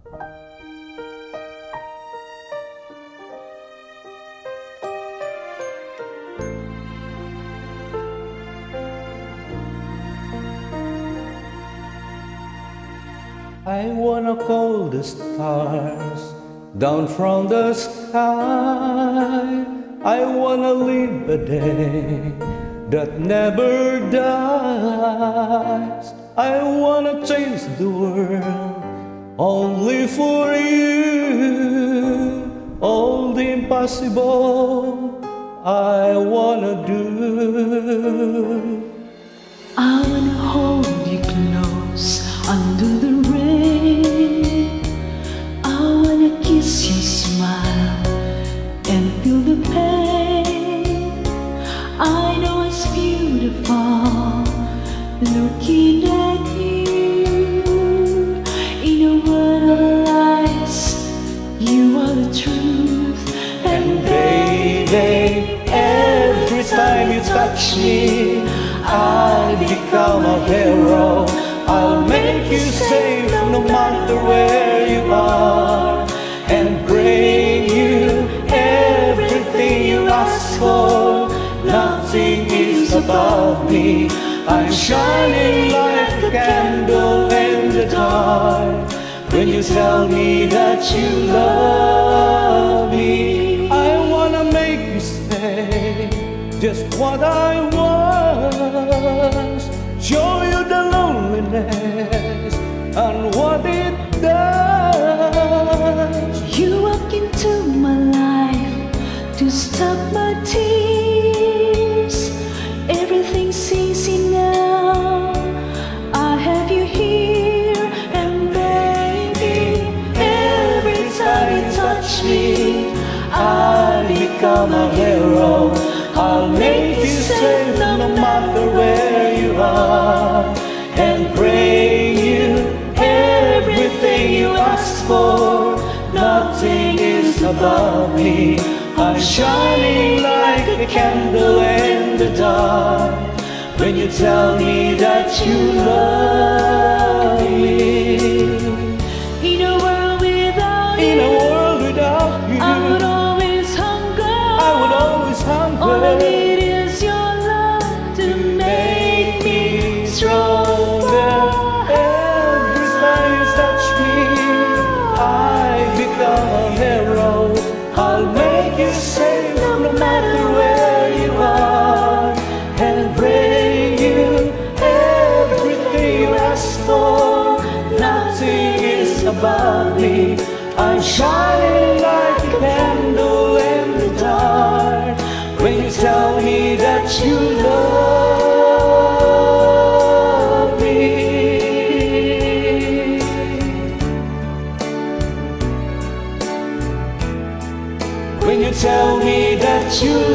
I wanna call the stars down from the sky. I wanna live a day that never dies. I wanna change the world only for you. All the impossible I wanna do. I wanna hold you close under the rain. I wanna kiss your smile and feel the pain. I know it's beautiful looking at you. In a world of lies, you are the truth. And baby, every time you touch me, I become a hero. I'll make you safe no matter where you are, and bring you everything you ask for. Nothing is above me. I'm shining like a candle in the dark. When you tell me that you love me, I wanna make you say just what I was. Show you the loneliness and what it does. You walk into my life to stop my tears. Everything's easy now, I have you here. And baby, every time you touch me, I become a hero. I'll make you safe no matter where you are, and bring you everything you ask for. Nothing is above me. I'm shining like a candle in the dark. When you tell me that you love me. in a world without In a you, world without you, I would always hunger. I would always hunger. All I need is your love to make me stronger. Every time you touch me, I become a hero. I'll make you safe no matter where you are, and bring you everything you ask for. Nothing is above me. I'm shining like a candle in the dark. When you tell me that you love me. When you tell me that you